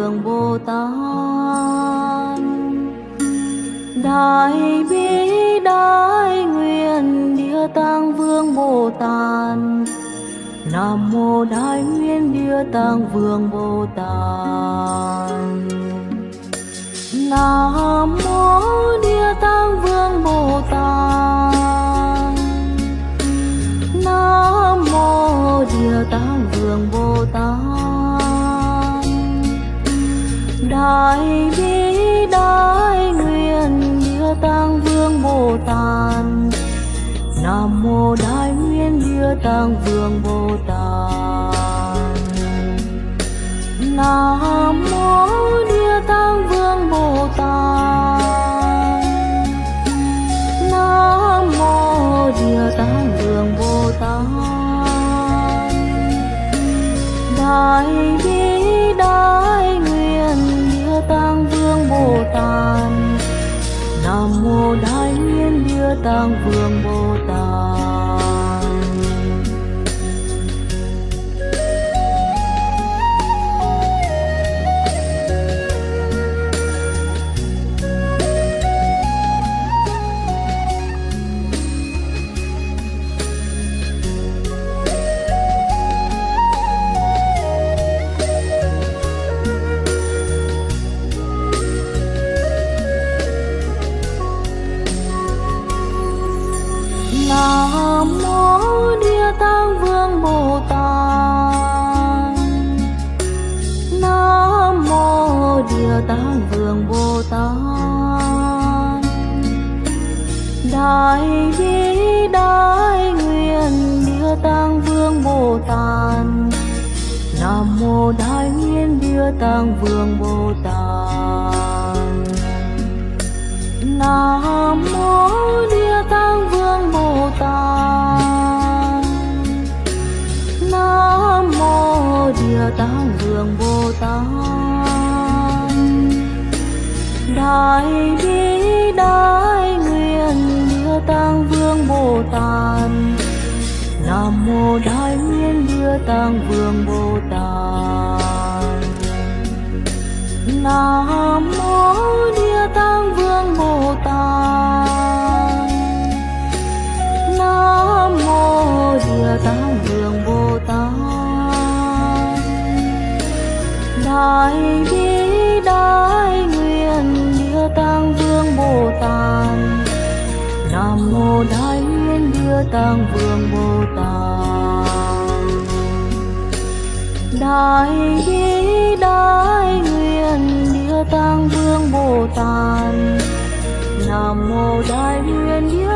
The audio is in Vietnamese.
Vương Bồ Tát. Đại bi đại nguyện Địa Tạng Vương Bồ Tát. Nam mô Đại Nguyện Địa Tạng Vương Bồ Tát. Nam mô Địa Tạng Vương Bồ Tát. Nam mô Địa Tạng Vương Bồ Tát. Đại bi đại nguyện Địa Tạng Vương Bồ Tát. Nam mô Đại Nguyện Địa Tạng Vương Bồ Tát. Nam mô Địa Tạng Vương Bồ Tát. Nam mô Địa Tạng Vương Bồ Tát. Đại bi đại nguyện Địa Tạng Vương Bồ Tát. Nam mô Đại Nguyện Địa Tạng Vương Bồ Tát. Nam mô Địa Tạng Vương Bồ Tát. Nam mô Địa Tạng Vương Bồ Tát. Đại bi đại nguyện Địa Tạng Vương Bồ Tát. Nam mô Đại Nguyện Địa Tạng Vương Bồ Tát. Nam mô Địa Tạng Vương Bồ Tát. Nam mô Địa Tạng Vương Bồ Tát. Đại bi đại nguyện Địa Tạng Vương Bồ Tát. Nam mô Đại Nguyện Địa Tạng Vương Bồ Tát. Nam mô Địa Tạng Vương Bồ Tát. Nam mô Địa Tạng Vương Bồ Tát. Đại bi đại nguyện Địa Tạng Vương Bồ Tát. Nam mô Đại Nguyện Địa Tạng Vương Bồ Tát. Đại bi đại nguyện Địa Tạng Vương Bồ Tát. Nam mô Đại Nguyện Địa